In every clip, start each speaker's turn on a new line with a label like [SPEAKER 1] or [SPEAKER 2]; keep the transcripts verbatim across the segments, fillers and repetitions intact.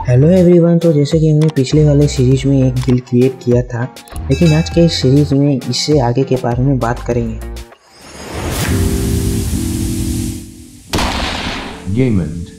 [SPEAKER 1] Hello everyone. तो जैसे कि हमने पिछले वाले सीरीज में एक गिल्ड क्रिएट किया था, लेकिन आज के इस सीरीज में इससे आगे के बारे में बात करेंगे।
[SPEAKER 2] गेमंड।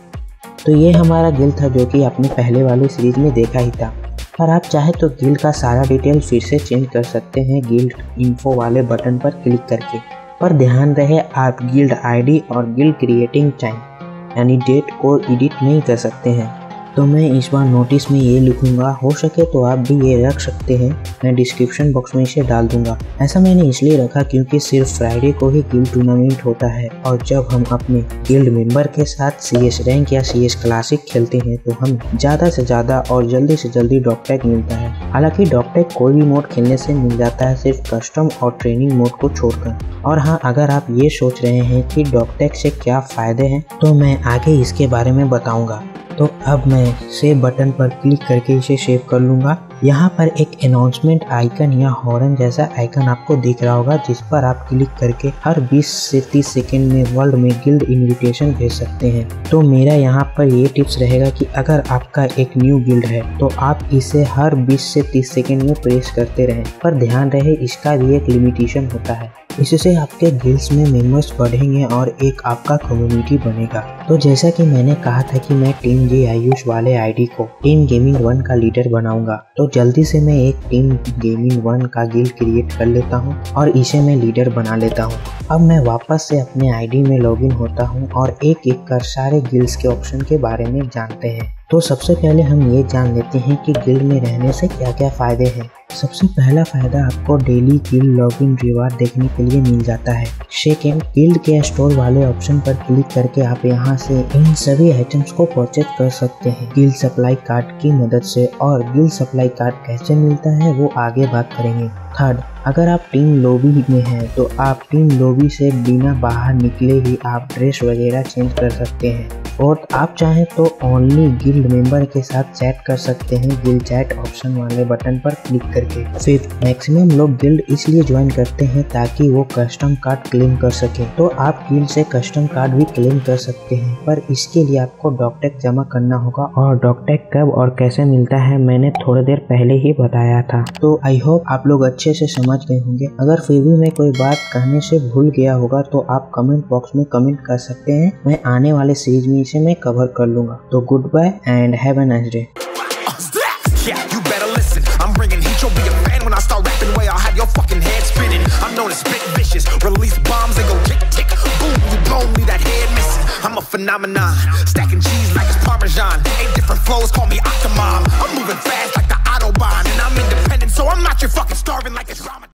[SPEAKER 1] तो ये हमारा गिल्ड था जो कि आपने पहले वाले सीरीज में देखा ही था। और आप चाहे तो गिल्ड का सारा डिटेल फिर से चेंज कर सकते हैं गिल्ड इन्फो वाले बटन पर क्लिक करके। पर ध्यान रहे, आप गिल्ड आईडी और गिल्ड क्रिएटिंग टाइम यानी डेट को एडिट नहीं कर सकते हैं। तो मैं इस बार नोटिस में ये लिखूंगा, हो सके तो आप भी ये रख सकते हैं। मैं डिस्क्रिप्शन बॉक्स में इसे डाल दूंगा। ऐसा मैंने इसलिए रखा क्योंकि सिर्फ फ्राइडे को ही गिल्ड टूर्नामेंट होता है, और जब हम अपने गिल्ड मेंबर के साथ सीएस रैंक या सीएस क्लासिक खेलते हैं तो हम ज़्यादा से ज़्यादा और जल्दी से जल्दी डॉग टैग मिलता है। हालांकि डॉग टैग कोई भी मोड खेलने से मिल जाता है, सिर्फ कस्टम और ट्रेनिंग मोड को छोड़कर। और हाँ, अगर आप ये सोच रहे हैं कि डॉग टैग से क्या फ़ायदे हैं तो मैं आगे इसके बारे में बताऊँगा। तो अब मैं सेव बटन पर क्लिक करके इसे सेव कर लूँगा। यहाँ पर एक अनाउंसमेंट आइकन या हॉर्न जैसा आइकन आपको दिख रहा होगा, जिस पर आप क्लिक करके हर बीस से तीस सेकंड में वर्ल्ड में गिल्ड इनविटेशन भेज सकते हैं। तो मेरा यहाँ पर ये टिप्स रहेगा कि अगर आपका एक न्यू गिल्ड है तो आप इसे हर बीस से तीस सेकंड में प्रेस करते रहें। पर ध्यान रहे, इसका भी एक लिमिटेशन होता है। इससे आपके गिल्ड्स में मेंबर्स बढ़ेंगे और एक आपका कम्युनिटी बनेगा। तो जैसा कि मैंने कहा था कि मैं टीम जे आयुष वाले आईडी को टीम गेमिंग वन का लीडर बनाऊंगा, तो जल्दी से मैं एक टीम गेमिंग वन का गिल्ड क्रिएट कर लेता हूं और इसे मैं लीडर बना लेता हूं। अब मैं वापस से अपने आईडी में लॉगिन होता हूं और एक एक कर सारे गिल्ड्स के ऑप्शन के बारे में जानते हैं। तो सबसे पहले हम ये जान लेते हैं कि गिल्ड में रहने से क्या क्या फ़ायदे हैं। सबसे पहला फ़ायदा, आपको डेली गिल्ड लॉगिन रिवार्ड देखने के लिए मिल जाता है। सेकेंड, गिल्ड के स्टोर वाले ऑप्शन पर क्लिक करके आप यहाँ से इन सभी आइटम्स को परचेज कर सकते हैं गिल्ड सप्लाई कार्ड की मदद से। और गिल्ड सप्लाई कार्ड कैसे मिलता है वो आगे बात करेंगे। थर्ड, अगर आप टीम लॉबी में हैं तो आप टीम लॉबी से बिना बाहर निकले ही आप ड्रेस वगैरह चेंज कर सकते हैं। फोर्थ, आप चाहें तो ओनली गिल्ड मेंबर के साथ चैट कर सकते हैं गिल्ड चैट ऑप्शन वाले बटन पर क्लिक करके। फिफ्थ, मैक्सिमम लोग गिल्ड इसलिए ज्वाइन करते हैं ताकि वो कस्टम कार्ड क्लेम कर सके। तो आप गिल्ड से कस्टम कार्ड भी क्लेम कर सकते हैं, पर इसके लिए आपको डॉग टैग जमा करना होगा। और डॉग टैग कब और कैसे मिलता है मैंने थोड़ी देर पहले ही बताया था। तो आई होप आप लोग अच्छे से समझ गए होंगे। अगर फिर भी मैं कोई बात कहने से भूल गया होगा तो आप कमेंट बॉक्स में कमेंट कर सकते हैं। मैं आने वाले सीरीज में इसे मैं कवर कर लूंगा। तो good bye and have a nice day.
[SPEAKER 3] I'm bringing heat, you'll be a fan when I start rapping. Way I'll have your fucking head spinning. I'm known as spit vicious, release bombs and go tick tick boom. You blown me that head missing. I'm a phenomenon, stacking cheese like it's Parmesan. Eight different flows, call me Octomom. I'm moving fast like the Autobahn, and I'm independent, so I'm not your fucking starving like it's Ramadan.